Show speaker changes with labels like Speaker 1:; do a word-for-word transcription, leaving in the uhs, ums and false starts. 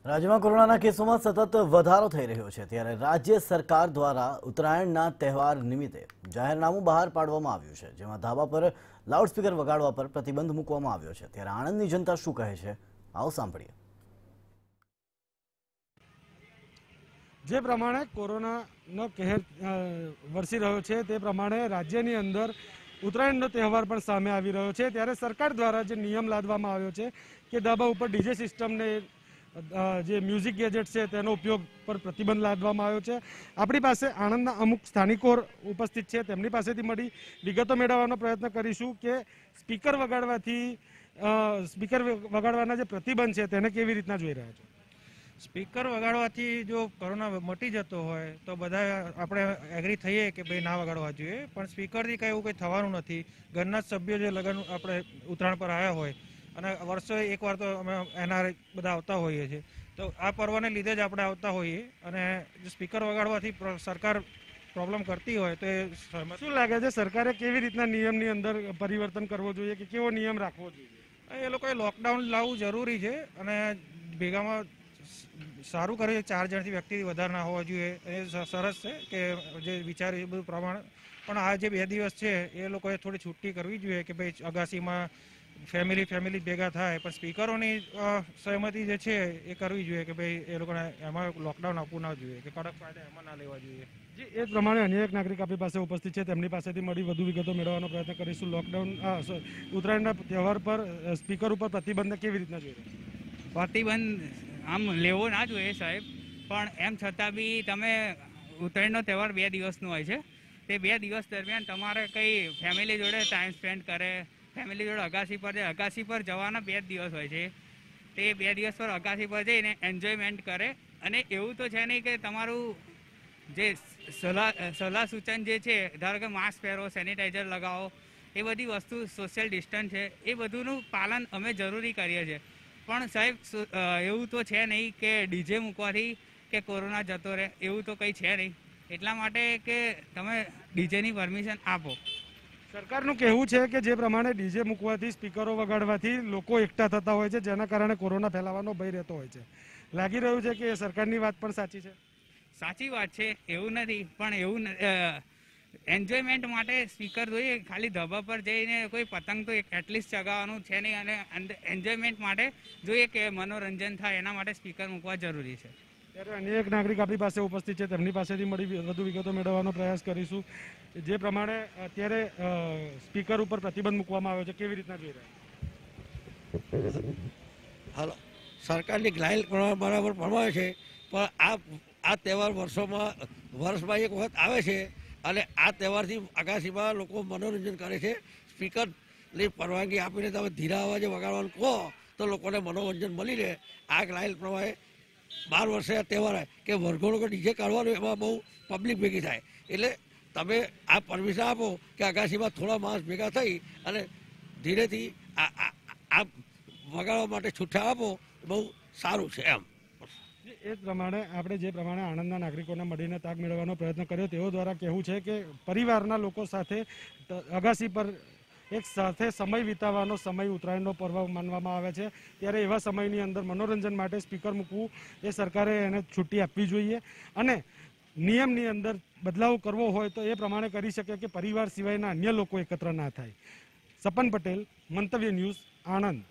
Speaker 1: રાજ્યમાં કોરોનાના કેસોમાં સતત વધારો થઈ રહ્યો છે ત્યારે રાજ્ય સરકાર દ્વારા ઉત્તરાયણના તહેવાર નિમિત્તે જાહેરનામું બહાર પાડવામાં આવ્યું છે, જેમાં ધાબા પર લાઉડસ્પીકર વગાડવા પર પ્રતિબંધ મૂકવામાં આવ્યો છે। ત્યારે આણંદની જનતા શું કહે છે, આવો સાંભળીએ।
Speaker 2: જે પ્રમાણે કોરોનાનો કહેર વરસી રહ્યો છે તે પ્રમાણે રાજ્યની અંદર ઉત્તરાયણનો તહેવાર પણ સામે આવી રહ્યો છે, ત્યારે સરકાર દ્વારા જે નિયમ લાદવામાં આવ્યો છે કે ધાબા ઉપર ડીજે સિસ્ટમને જે મ્યુઝિક ગેજેટ છે તેનો ઉપયોગ પર પ્રતિબંધ લાદવામાં આવ્યો છે। આપણી પાસે આણંદના અમુક સ્થાનિકો ઉપસ્થિત છે, તેમની પાસેથી મળી વિગતો મેળવવાનો પ્રયત્ન કરીશું કે સ્પીકર વગાડવાથી સ્પીકર વગાડવાના જે પ્રતિબંધ છે તેને કેવી રીતના જોઈ રહ્યા છો।
Speaker 3: સ્પીકર વગાડવાથી જો કોરોના મટી જતો હોય તો બધા આપણે એગ્રી થઈએ કે ભાઈ ના વગાડવા જોઈએ, પણ સ્પીકરથી કંઈ એવું કંઈ થવાનું નથી। ઘરના જ સભ્યો જે લગ્ન આપણે ઉત્તરાયણ પર આવ્યા હોય અને વર્ષોએ એકવાર તો અમે એનઆરઆઈ બધા આવતા હોઈએ છીએ, તો આ પર્વને લીધે જ આપણે આવતા હોઈએ અને જો સ્પીકર વગાડવાથી સરકાર પ્રોબ્લેમ કરતી હોય તો એ
Speaker 2: શું લાગે છે સરકારે કેવી રીતના નિયમની અંદર પરિવર્તન કરવો જોઈએ કે કેવો નિયમ રાખવો જોઈએ?
Speaker 3: એ લોકોએ લોકડાઉન લાવવું જરૂરી છે અને ભેગામાં સારું કરે, ચાર જણથી વ્યક્તિ વધારે ના હોવા જોઈએ, એ સરસ છે કે જે વિચાર એ બધું પ્રમાણે, પણ આ જે બે દિવસ છે એ લોકોએ થોડી છુટ્ટી કરવી જોઈએ કે ભાઈ અગાસીમાં ફેમિલી ફેમિલી ભેગા થાય, પણ સ્પીકરોની સહમતિ જે છે એ કરવી જોઈએ કે ભાઈ એ લોકોને એમાં લોકડાઉન આપવું ના જોઈએ કે કડક કાયદા એમાં ના લેવા જોઈએ।
Speaker 2: જી, એ પ્રમાણે અન્ય એક નાગરિક આપણી પાસે ઉપસ્થિત છે, તેમની પાસેથી મળી વધુ વિગતો મેળવવાનો પ્રયત્ન કરીશું। લોકડાઉન ઉત્તરાયણના તહેવાર પર સ્પીકર ઉપર પ્રતિબંધ કેવી રીતના જોઈ રહ્યા?
Speaker 4: પ્રતિબંધ આમ લેવો ના જોઈએ સાહેબ, પણ એમ છતાં બી તમે ઉત્તરાયણનો તહેવાર બે દિવસનો હોય છે, તે બે દિવસ દરમિયાન તમારે કંઈ ફેમિલી જોડે ટાઈમ સ્પેન્ડ કરે, ફેમિલી જોડે અગાસી પર જાય, અગાસી પર જવાના બે જ દિવસ હોય છે, તે બે દિવસ પર અગાસી પર જઈને એન્જોયમેન્ટ કરે। અને એવું તો છે નહીં કે તમારું જે સલાહ સલાહ સૂચન જે છે, ધારો કે માસ્ક પહેરો, સેનિટાઈઝર લગાવો, એ બધી વસ્તુ સોશિયલ ડિસ્ટન્સ છે, એ બધુંનું પાલન અમે જરૂરી કરીએ છીએ। પણ સાહેબ એવું તો છે નહીં કે ડીજે મૂકવાથી કે કોરોના જતો રહે, એવું તો કંઈ છે નહીં, એટલા માટે કે તમે ડીજેની પરમિશન આપો।
Speaker 2: સરકારનું કહેવું છે કે જે પ્રમાણે ડીજે મૂકવાથી સ્પીકરો વગાડવાથી લોકો એકઠા થતા હોય છે, જેના કારણે કોરોના ફેલાવાનો ભય રહેતો હોય છે। લાગી રહ્યું છે કે સરકારની વાત પણ સાચી છે?
Speaker 4: સાચી વાત છે, એવું નથી, પણ એવું એન્જોયમેન્ટ માટે સ્પીકર જોઈએ, ખાલી ધાબા પર જઈને કોઈ પતંગ તો એટલીસ્ટ ચગાવવાનું છે નહીં, અને એન્જોયમેન્ટ માટે જોઈએ કે મનોરંજન થાય એના માટે સ્પીકર મૂકવા જરૂરી છે।
Speaker 2: ત્યારે અન્ય એક નાગરિક આપણી પાસે ઉપસ્થિત છે, તેમની પાસેથી મળી વધુ વિગતો મેળવવાનો પ્રયાસ કરીશું। જે પ્રમાણે અત્યારે સ્પીકર ઉપર પ્રતિબંધ મૂકવામાં આવ્યો છે, કેવી રીતના જોઈ રહ્યા?
Speaker 5: હાલો, સરકારની ગાઈડ બરાબર પ્રમાણે છે, પણ આ આ તહેવાર વર્ષોમાં વર્ષમાં એક વખત આવે છે અને આ તહેવારથી આકાશીમાં લોકો મનોરંજન કરે છે। સ્પીકરની પરવાનગી આપીને તમે ધીરા અવાજે વગાડવાનું કહો તો લોકોને મનોરંજન મળી રહે। આ ગાઈડ પ્રમાણે બાર વર્ષે આ તહેવાર કે વરઘોડો ડીજે કાઢવાનું એમાં બહુ પબ્લિક ભેગી થાય, એટલે તમે આ પરમિશન આપો કે આકાશીમાં થોડા માણસ ભેગા થઈ અને ધીરેથી આ આ વગાડવા માટે છૂટા આપો, બહુ સારું છે એમ।
Speaker 2: એ જ પ્રમાણે આપણે જે પ્રમાણે આણંદના નાગરિકોને મળીને તાગ મેળવવાનો પ્રયત્ન કર્યો, તેઓ દ્વારા કહેવું છે કે પરિવારના લોકો સાથે અગાસી પર એક સાથે સમય વિતાવવાનો સમય ઉત્તરાયણનો પર્વ માનવામાં આવે છે, ત્યારે એવા સમયની અંદર મનોરંજન માટે સ્પીકર મૂકવું એ સરકારે એને છુટ્ટી આપવી જોઈએ અને નિયમની અંદર બદલાવ કરવો હોય તો એ પ્રમાણે કરી શકે કે પરિવાર સિવાયના અન્ય લોકો એકત્ર ના થાય। સપન પટેલ, મંતવ્ય ન્યૂઝ, આણંદ।